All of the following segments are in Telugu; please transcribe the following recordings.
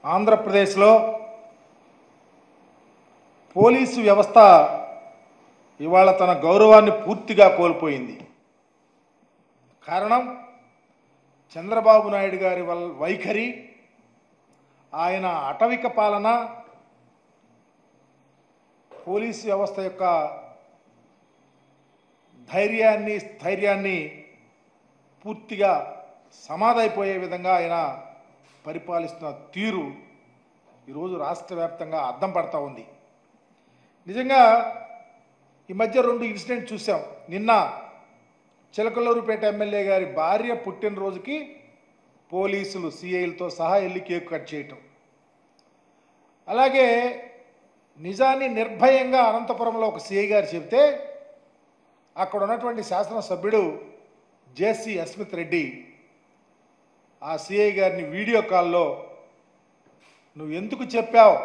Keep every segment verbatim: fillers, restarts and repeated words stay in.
ఆంధ్రప్రదేశ్లో పోలీసు వ్యవస్థ ఇవాళ తన గౌరవాన్ని పూర్తిగా కోల్పోయింది. కారణం చంద్రబాబు నాయుడు గారి వల్ల వైఖరి, ఆయన అటవిక పాలన, పోలీసు వ్యవస్థ యొక్క ధైర్యాన్ని స్థైర్యాన్ని పూర్తిగా సమాధైపోయే విధంగా ఆయన పరిపాలిస్తున్న తీరు ఈరోజు రాష్ట్ర వ్యాప్తంగా అద్దం పడతా ఉంది. నిజంగా ఈ మధ్య రెండు ఇన్సిడెంట్ చూసాం. నిన్న చిలకలూరుపేట ఎమ్మెల్యే గారి భార్య పుట్టినరోజుకి పోలీసులు సిఐలతో సహా వెళ్ళి కేక్ కట్ చేయటం, అలాగే నిజాన్ని నిర్భయంగా అనంతపురంలో ఒక సిఐ గారు చెబితే అక్కడ ఉన్నటువంటి శాసనసభ్యుడు జేసీ అస్మిత్ రెడ్డి ఆ సిఐ గారిని వీడియో కాల్లో నువ్వు ఎందుకు చెప్పావు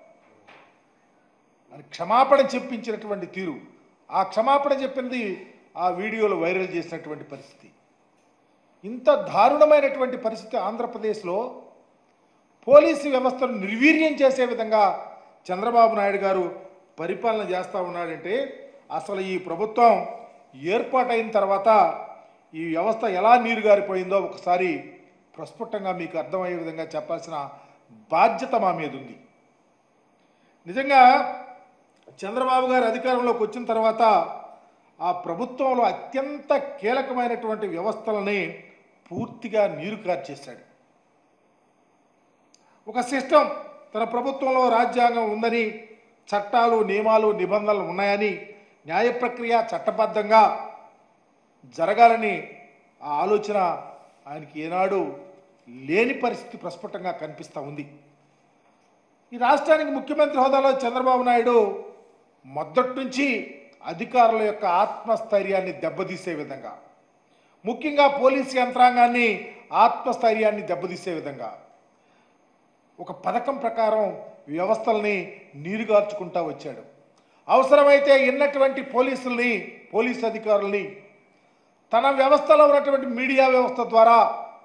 అని క్షమాపణ చెప్పించినటువంటి తీరు, ఆ క్షమాపణ చెప్పింది ఆ వీడియోలో వైరల్ చేసినటువంటి పరిస్థితి. ఇంత దారుణమైనటువంటి పరిస్థితి ఆంధ్రప్రదేశ్లో పోలీసు వ్యవస్థను నిర్వీర్యం చేసే విధంగా చంద్రబాబు నాయుడు గారు పరిపాలన చేస్తూ ఉన్నాడంటే అసలు ఈ ప్రభుత్వం ఏర్పాటైన తర్వాత ఈ వ్యవస్థ ఎలా నీరుగారిపోయిందో ఒకసారి ప్రస్ఫుటంగా మీకు అర్థమయ్యే విధంగా చెప్పాల్సిన బాధ్యత మా మీద ఉంది. నిజంగా చంద్రబాబు గారు అధికారంలోకి వచ్చిన తర్వాత ఆ ప్రభుత్వంలో అత్యంత కీలకమైనటువంటి వ్యవస్థలని పూర్తిగా నీరు కార్చేశాడు. ఒక సిస్టమ్, తన ప్రభుత్వంలో రాజ్యాంగం ఉందని, చట్టాలు నియమాలు నిబంధనలు ఉన్నాయని, న్యాయ ప్రక్రియ చట్టబద్ధంగా జరగాలని ఆ ఆలోచన ఆయనకి ఏనాడు లేని పరిస్థితి ప్రస్ఫుటంగా కనిపిస్తూ ఉంది. ఈ రాష్ట్రానికి ముఖ్యమంత్రి హోదాలో చంద్రబాబు నాయుడు మొదటి నుంచి అధికారుల యొక్క ఆత్మస్థైర్యాన్ని దెబ్బతీసే విధంగా, ముఖ్యంగా పోలీసు యంత్రాంగాన్ని ఆత్మస్థైర్యాన్ని దెబ్బతీసే విధంగా ఒక పథకం ప్రకారం వ్యవస్థల్ని నీరుగార్చుకుంటూ వచ్చాడు. అవసరమైతే ఎన్నటువంటి పోలీసుల్ని పోలీసు అధికారుల్ని తన వ్యవస్థలో ఉన్నటువంటి మీడియా వ్యవస్థ ద్వారా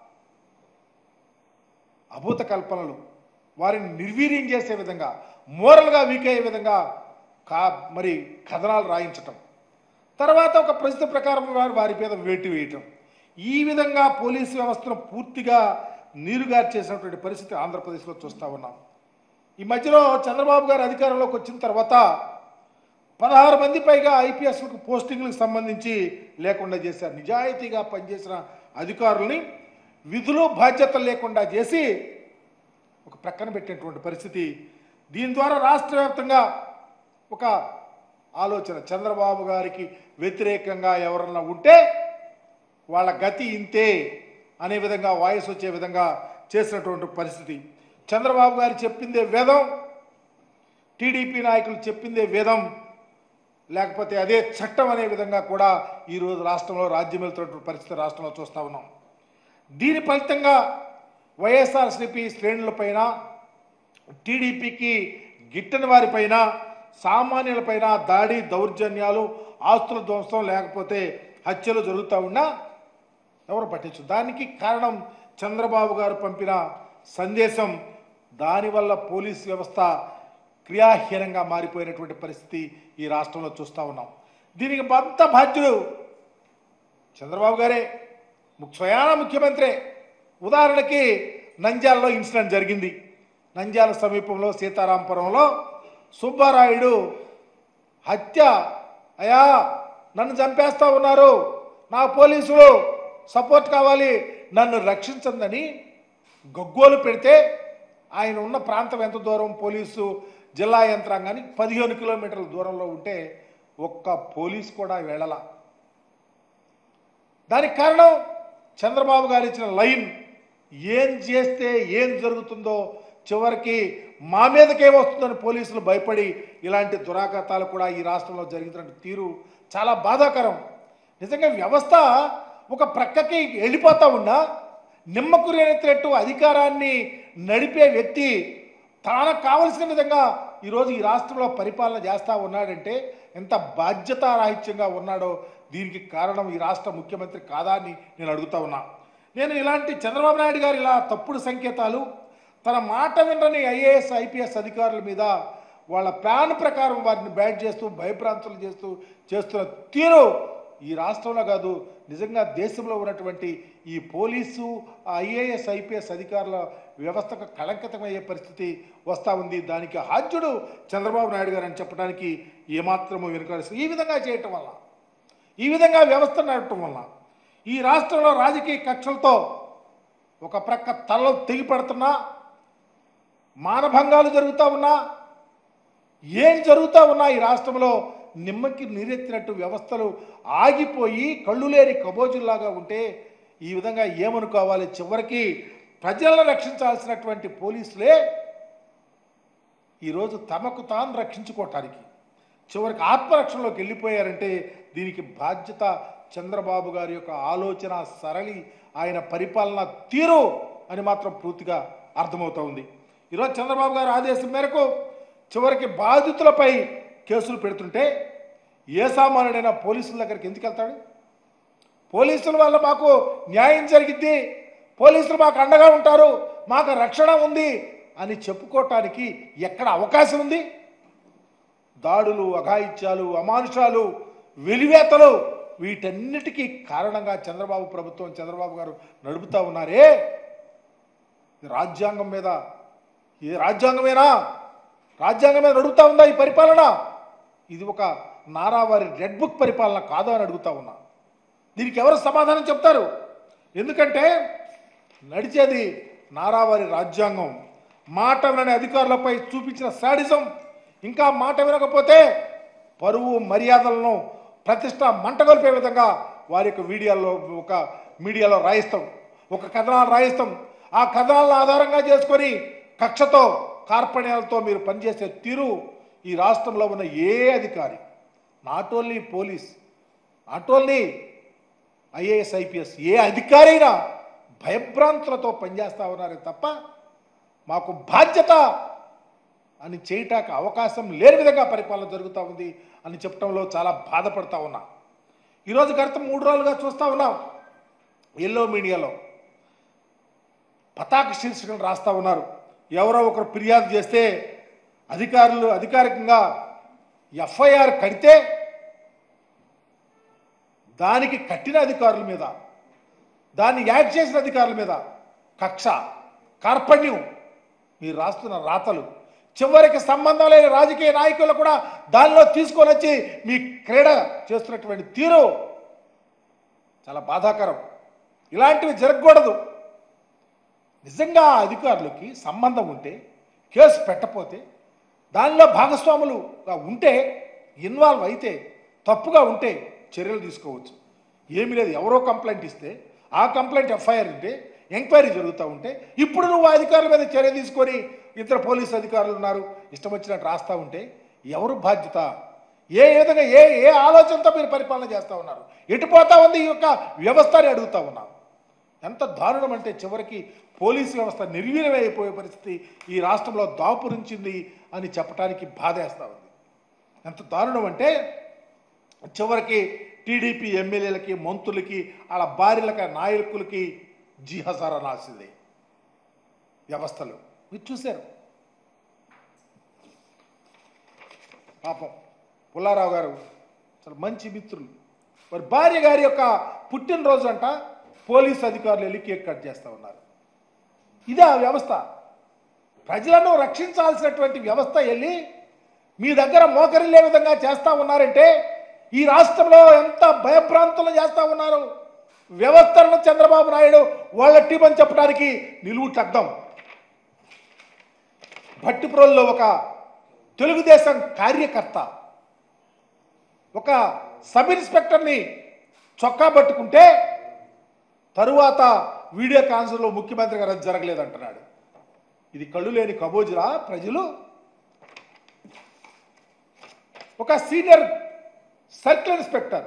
అభూత కల్పనలు, వారిని నిర్వీర్యం చేసే విధంగా, మోరల్గా వీక్ అయ్యే విధంగా కా మరి కథనాలు రాయించటం, తర్వాత ఒక ప్రసిద్ధ ప్రకారం వారు వారి మీద వేటు వేయటం, ఈ విధంగా పోలీసు వ్యవస్థను పూర్తిగా నీరుగార్చేసినటువంటి పరిస్థితి ఆంధ్రప్రదేశ్లో చూస్తూ ఉన్నాం. ఈ మధ్యలో చంద్రబాబు గారు అధికారంలోకి వచ్చిన తర్వాత పదహారు మంది పైగా ఐపీఎస్లకు పోస్టింగ్లకు సంబంధించి లేకుండా చేశారు. నిజాయితీగా పనిచేసిన అధికారుల్ని విధులు బాధ్యతలు లేకుండా చేసి ఒక ప్రక్కన పెట్టినటువంటి పరిస్థితి. దీని ద్వారా రాష్ట్ర వ్యాప్తంగా ఒక ఆలోచన, చంద్రబాబు గారికి వ్యతిరేకంగా ఎవరన్నా ఉంటే వాళ్ళ గతి ఇంతే అనే విధంగా వాయిస్ వచ్చే విధంగా చేసినటువంటి పరిస్థితి. చంద్రబాబు గారు చెప్పిందే వేదం, టీడీపీ నాయకులు చెప్పిందే వేదం, లేకపోతే అదే చట్టం అనే విధంగా కూడా ఈరోజు రాష్ట్రంలో రాజ్యం వెళ్తున్నటువంటి పరిస్థితి రాష్ట్రంలో చూస్తూ ఉన్నాం. దీని ఫలితంగా వైఎస్ఆర్సీపీ శ్రేణులపైన, టీడీపీకి గిట్టని వారిపైన, సామాన్యులపైన దాడి, దౌర్జన్యాలు, ఆస్తుల ధ్వంసం, లేకపోతే హత్యలు జరుగుతూ ఉన్నా ఎవరు పట్టించు. దానికి కారణం చంద్రబాబు గారు పంపిన సందేశం. దానివల్ల పోలీసు వ్యవస్థ క్రియాహీనంగా మారిపోయినటువంటి పరిస్థితి ఈ రాష్ట్రంలో చూస్తూ ఉన్నాం. దీనికి అంత బాధ్యుడు చంద్రబాబు గారే, స్వయాన ముఖ్యమంత్రి. ఉదాహరణకి నంద్యాలలో ఇన్సిడెంట్ జరిగింది. నంద్యాల సమీపంలో సీతారాంపురంలో సుబ్బారాయుడు హత్య, అయ్యా నన్ను చంపేస్తూ ఉన్నారు, నా పోలీసులు సపోర్ట్ కావాలి, నన్ను రక్షించందని గగ్గోలు పెడితే ఆయన ఉన్న ప్రాంతం ఎంత దూరం, పోలీసు జిల్లా యంత్రాంగానికి పదిహేను కిలోమీటర్ల దూరంలో ఉంటే ఒక్క పోలీసు కూడా వెళ్ళాల. దానికి కారణం చంద్రబాబు గారు ఇచ్చిన లైన్. ఏం చేస్తే ఏం జరుగుతుందో, చివరికి మా మీదకే వస్తుందని పోలీసులు భయపడి ఇలాంటి దురాఘాతాలు కూడా ఈ రాష్ట్రంలో జరుగుతున్న తీరు చాలా బాధాకరం. నిజంగా వ్యవస్థ ఒక ప్రక్కకి వెళ్ళిపోతూ ఉన్నా నిమ్మకురేనెత్తేట్టు అధికారాన్ని నడిపే వ్యక్తి తనకు కావలసిన విధంగా ఈరోజు ఈ రాష్ట్రంలో పరిపాలన చేస్తూ ఉన్నాడంటే ఎంత బాధ్యతారాహిత్యంగా ఉన్నాడో దీనికి కారణం ఈ రాష్ట్ర ముఖ్యమంత్రి కాదా అని నేను అడుగుతా ఉన్నా. నేను ఇలాంటి చంద్రబాబు నాయుడు గారు ఇలా తప్పుడు సంకేతాలు, తన మాట వినని ఐఏఎస్ ఐపీఎస్ అధికారుల మీద వాళ్ళ ప్లాన్ ప్రకారం వారిని బ్యాట్ చేస్తూ భయభ్రాంతులు చేస్తూ చేస్తున్న తీరు ఈ రాష్ట్రంలో కాదు, నిజంగా దేశంలో ఉన్నటువంటి ఈ పోలీసు ఐఏఎస్ ఐపీఎస్ అధికారుల వ్యవస్థకు కళంకితమయ్యే పరిస్థితి వస్తూ ఉంది. దానికి హాజ్యుడు చంద్రబాబు నాయుడు గారు అని చెప్పడానికి ఏమాత్రము వెనుకాడుస్తుంది. ఈ విధంగా చేయటం వల్ల, ఈ విధంగా వ్యవస్థ నడపటం వల్ల ఈ రాష్ట్రంలో రాజకీయ కక్షలతో ఒక ప్రక్క తలలు తెగిపడుతున్నా, మానభంగాలు జరుగుతూ ఉన్నా, ఏం జరుగుతూ ఉన్నా ఈ రాష్ట్రంలో నిమ్మకి నీరెత్తినట్టు వ్యవస్థలు ఆగిపోయి కళ్ళు లేని కబోజుల్లాగా ఉంటే ఈ విధంగా ఏమనుకోవాలి? చివరికి ప్రజలను రక్షించాల్సినటువంటి పోలీసులే ఈరోజు తమకు తాను రక్షించుకోవటానికి చివరికి ఆత్మరక్షణలోకి వెళ్ళిపోయారంటే దీనికి బాధ్యత చంద్రబాబు గారి యొక్క ఆలోచన సరళి, ఆయన పరిపాలన తీరు అని మాత్రం పూర్తిగా అర్థమవుతూ ఉంది. ఈరోజు చంద్రబాబు గారి ఆదేశం మేరకు చివరికి బాధితులపై కేసులు పెడుతుంటే ఏ సామాన్యుడైనా పోలీసుల దగ్గరికి ఎందుకు వెళ్తాడు? పోలీసుల వల్ల మాకు న్యాయం జరిగిద్ది, పోలీసులు మాకు అండగా ఉంటారు, మాకు రక్షణ ఉంది అని చెప్పుకోవటానికి ఎక్కడ అవకాశం ఉంది? దాడులు, అఘాయిత్యాలు, అమానుషాలు, వెలివేతలు వీటన్నిటికీ కారణంగా చంద్రబాబు ప్రభుత్వం, చంద్రబాబు గారు నడుపుతూ ఉన్నారే. రాజ్యాంగం మీద, ఏ రాజ్యాంగమేనా? రాజ్యాంగం మీద నడుపుతా ఉందా ఈ పరిపాలన? ఇది ఒక నారావారి రెడ్ బుక్ పరిపాలన కాదు అని అడుగుతా ఉన్నా. దీనికి ఎవరు సమాధానం చెప్తారు? ఎందుకంటే నడిచేది నారావారి రాజ్యాంగం. మాట వినని అధికారులపై చూపించిన శాడిజం, ఇంకా మాట వినకపోతే పరువు మర్యాదలను ప్రతిష్ట మంటగొల్పే విధంగా వారి యొక్క వీడియోలో ఒక మీడియాలో రాయిస్తాం, ఒక కథనాలు రాయిస్తాం. ఆ కథనాలను ఆధారంగా చేసుకొని కక్షతో కార్పణ్యాలతో మీరు పనిచేసే తీరు ఈ రాష్ట్రంలో ఉన్న ఏ అధికారి, not only police, not only IAS IPS, ఏ అధికారి అయినా భయభ్రాంతులతో పనిచేస్తూ ఉన్నారే తప్ప మాకు బాధ్యత అని చేయటానికి అవకాశం లేని విధంగా పరిపాలన జరుగుతూ ఉంది అని చెప్పడంలో చాలా బాధపడతా ఉన్నా. ఈరోజు గత మూడు రోజులుగా చూస్తూ ఉన్నాం, ఎల్లో మీడియాలో పతాక శీర్షికలు రాస్తూ ఉన్నారు. ఎవరో ఒకరు ఫిర్యాదు చేస్తే అధికారులు అధికారికంగా ఎఫ్ఐఆర్ కడితే దానికి కట్టిన అధికారుల మీద, దాన్ని యాక్ట్ చేసిన అధికారుల మీద కక్ష, కార్పణ్యం మీరు రాస్తున్న రాతలు, చివరికి సంబంధం లేని రాజకీయ నాయకులు కూడా దానిలో తీసుకొని వచ్చి మీ క్రీడ చేస్తున్నటువంటి తీరు చాలా బాధాకరం. ఇలాంటివి జరగకూడదు. నిజంగా అధికారులకి సంబంధం ఉంటే, కేసు పెట్టకపోతే, దానిలో భాగస్వాములుగా ఉంటే, ఇన్వాల్వ్ అయితే, తప్పుగా ఉంటే చర్యలు తీసుకోవచ్చు. ఏమీ లేదు, ఎవరో కంప్లైంట్ ఇస్తే ఆ కంప్లైంట్ ఎఫ్ఐఆర్ ఉంటే, ఎంక్వైరీ జరుగుతూ ఉంటే, ఇప్పుడు నువ్వు అధికారుల మీద చర్య తీసుకొని ఇద్దరు పోలీసు అధికారులు ఉన్నారు ఇష్టం వచ్చినట్టు రాస్తూ ఉంటే ఎవరు బాధ్యత? ఏ విధంగా ఏ ఏ ఆలోచనతో మీరు పరిపాలన చేస్తూ ఉన్నారు? ఎటుపోతా ఉంది ఈ యొక్క వ్యవస్థ అని అడుగుతూ ఉన్నాను. ఎంత దారుణం అంటే చివరికి పోలీసు వ్యవస్థ నిర్వీర్యమైపోయే పరిస్థితి ఈ రాష్ట్రంలో దాపురించింది అని చెప్పడానికి బాధేస్తూ ఉంది. ఎంత దారుణం అంటే చివరికి టీడీపీ ఎమ్మెల్యేలకి, మంత్రులకి, వాళ్ళ భార్యలకి, నాయకులకి జీ హజారా నాసింది వ్యవస్థలు. మీరు చూశారు పాపం పుల్లారావు గారు చాలా మంచి మిత్రులు, మరి భార్య గారి యొక్క పుట్టినరోజు అంట పోలీసు అధికారులు వెళ్ళి కేక్ కట్ చేస్తూ ఉన్నారు. ఇదే ఆ వ్యవస్థ. ప్రజలను రక్షించాల్సినటువంటి వ్యవస్థ వెళ్ళి మీ దగ్గర మోకరిల్లే విధంగా చేస్తూ ఉన్నారంటే ఈ రాష్ట్రంలో ఎంత భయభ్రాంతులు చేస్తూ ఉన్నారు. వ్యవస్థలను చంద్రబాబు నాయుడు వాళ్ళ టీం అని చెప్పడానికి నిలువుటద్దం. భట్టిప్రోల్లో ఒక తెలుగుదేశం కార్యకర్త ఒక సబ్ ఇన్స్పెక్టర్ని చొక్కా పట్టుకుంటే తరువాత వీడియో కాన్ఫరెన్స్లో ముఖ్యమంత్రి గారు అది జరగలేదంటున్నాడు. ఇది కళ్ళు లేని కబోజురా ప్రజలు? ఒక సీనియర్ సర్కిల్ ఇన్స్పెక్టర్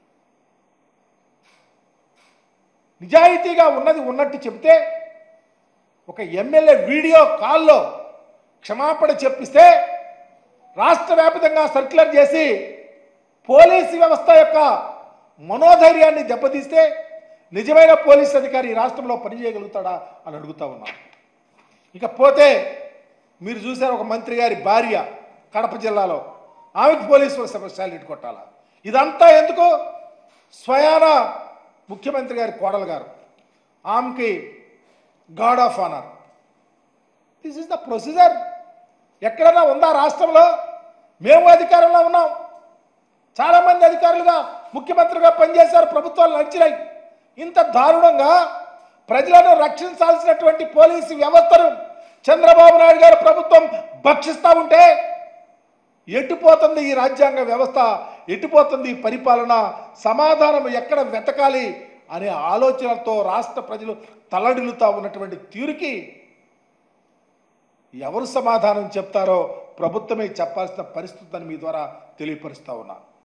నిజాయితీగా ఉన్నది ఉన్నట్టు చెబితే ఒక ఎమ్మెల్యే వీడియో కాల్లో క్షమాపణ చెప్పిస్తే రాష్ట్ర వ్యాప్తంగా సర్క్యులర్ చేసి పోలీసు వ్యవస్థ యొక్క మనోధైర్యాన్ని దెబ్బతీస్తే నిజమైన పోలీస్ అధికారి ఈ రాష్ట్రంలో పనిచేయగలుగుతాడా అని అడుగుతా ఉన్నాం. ఇకపోతే మీరు చూసారు ఒక మంత్రి గారి భార్య కడప జిల్లాలో, ఆమెకు పోలీసులు స్పెషాలిటీ కొట్టాలా? ఇదంతా ఎందుకు? స్వయాన ముఖ్యమంత్రి గారి కోడలు గారు, ఆమెకి guard of honour. This is the procedure. ఎక్కడైనా ఉందా రాష్ట్రంలో? మేము అధికారంలో ఉన్నాం, చాలామంది అధికారులుగా ముఖ్యమంత్రిగా పనిచేశారు, ప్రభుత్వాలు నడిచినాయి. ఇంత దారుణంగా ప్రజలను రక్షించాల్సినటువంటి పోలీసు వ్యవస్థను చంద్రబాబు నాయుడు గారు ప్రభుత్వం భక్షిస్తూ ఉంటే ఎటుపోతుంది ఈ రాజ్యాంగ వ్యవస్థ, ఎటుపోతుంది ఈ పరిపాలన? సమాధానం ఎక్కడ వెతకాలి అనే ఆలోచనలతో రాష్ట్ర ప్రజలు తల్లడిల్లుతా ఉన్నటువంటి తీరుకి ఎవరు సమాధానం చెప్తారో ప్రభుత్వమే చెప్పాల్సిన పరిస్థితిని మీ ద్వారా తెలియపరుస్తా ఉన్నా.